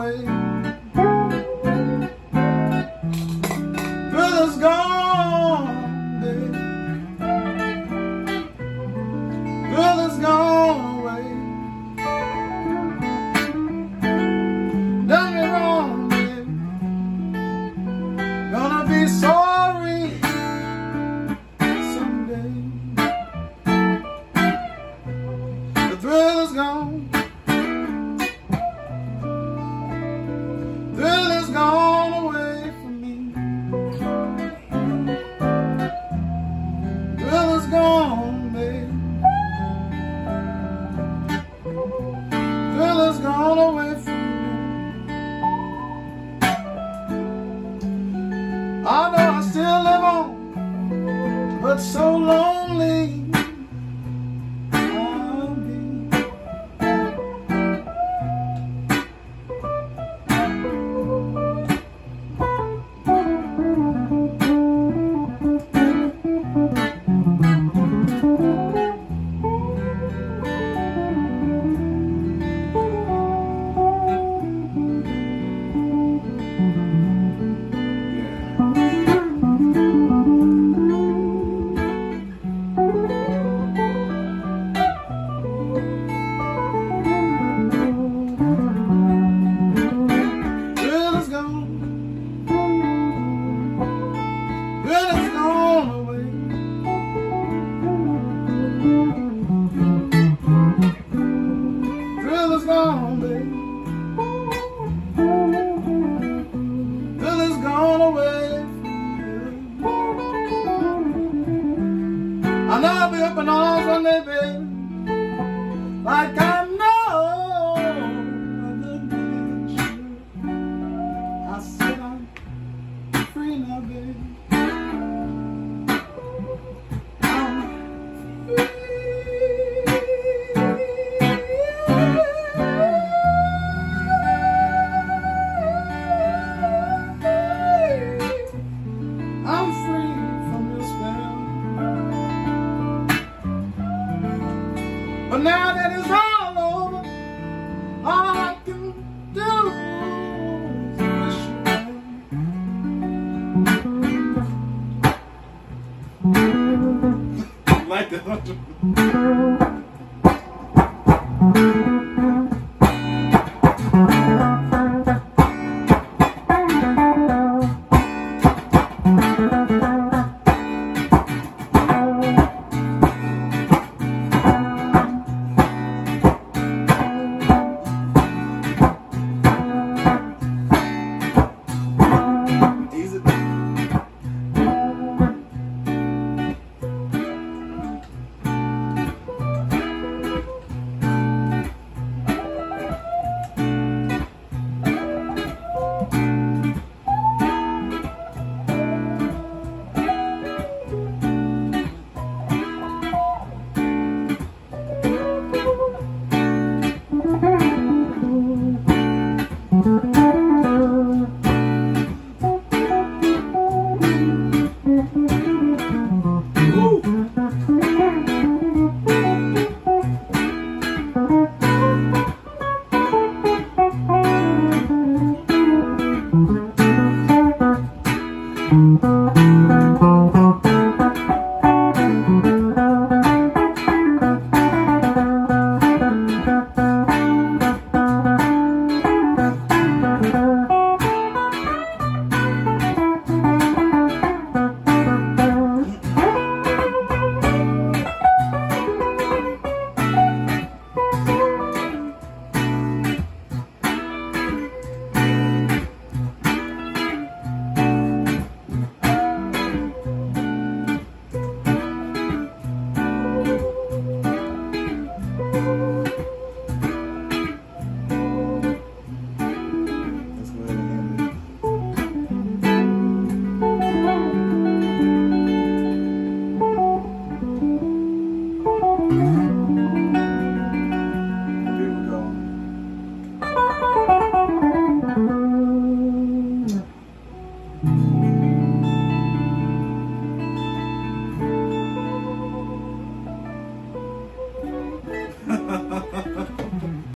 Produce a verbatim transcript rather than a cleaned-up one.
away. Thrill is gone, baby. Thrill is gone away. Done me wrong, baby. Gonna be sorry someday. The thrill is gone. Thrill is gone away from me. Thrill is gone, baby. Thrill is gone away from me. I know I still live on, but so lonely. I know I'll be up in arms one day, baby, like I know I've been sure. I said I'm free now, baby. I'm free. I'm free from your spell. But now that it's all over, all I can do is wish you well. Like that.